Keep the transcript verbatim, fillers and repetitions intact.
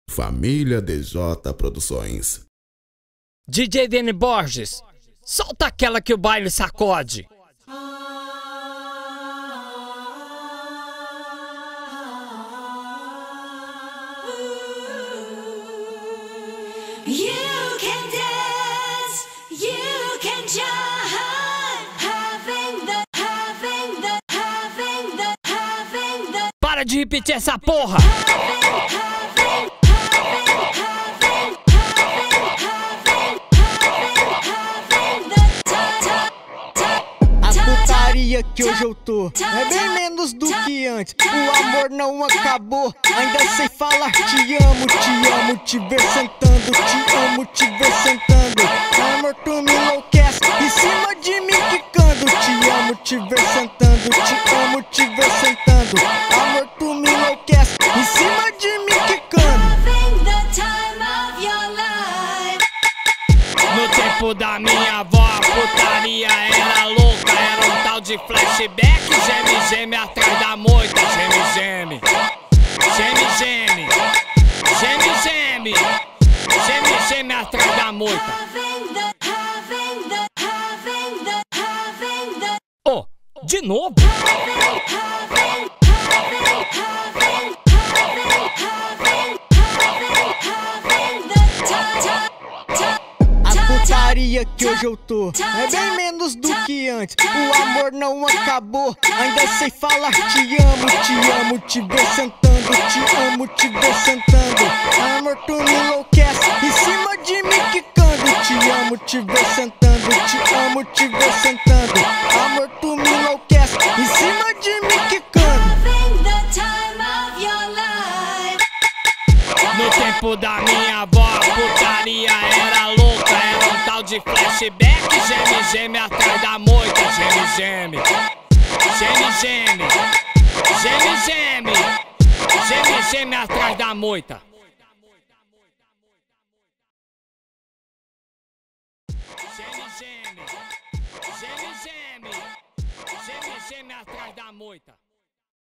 Família D J Produções. D J Dene Borges, solta aquela que o baile sacode. You can dance, you can jive, having the, having the, having the, having the. Para de repetir essa porra. Que hoje eu tô é bem menos do que antes. O amor não acabou, ainda sei falar te amo, te amo, te ver sentando, te amo, te ver sentando. Amor, tu me enlouquece em cima de mim quicando. Te amo, te ver sentando, te amo, te ver sentando. Amor, tu me enlouquece em cima de mim quicando. No tempo da minha avó, a putaria era louca. Era um tal de flashback, geme, geme atrás da moita. Geme, geme, geme, geme, geme, geme, geme, geme atrás da moita. Oh, de novo? Que hoje eu tô é bem menos do que antes. O amor não acabou, ainda sei falar te amo, te amo, te ver sentando, te amo, te ver sentando. Amor, tu me enlouquece em cima de mim quicando. Te amo, te ver sentando, te amo, te ver sentando. Amor, tu me enlouquece em cima de mim quicando. No tempo da minha avó, a putaria era louca. Era um tal de flashback, geme, geme atrás da moita. Geme, geme, geme, geme, geme, geme, geme, geme atrás da moita. Geme, geme, geme, geme, geme, geme atrás da moita.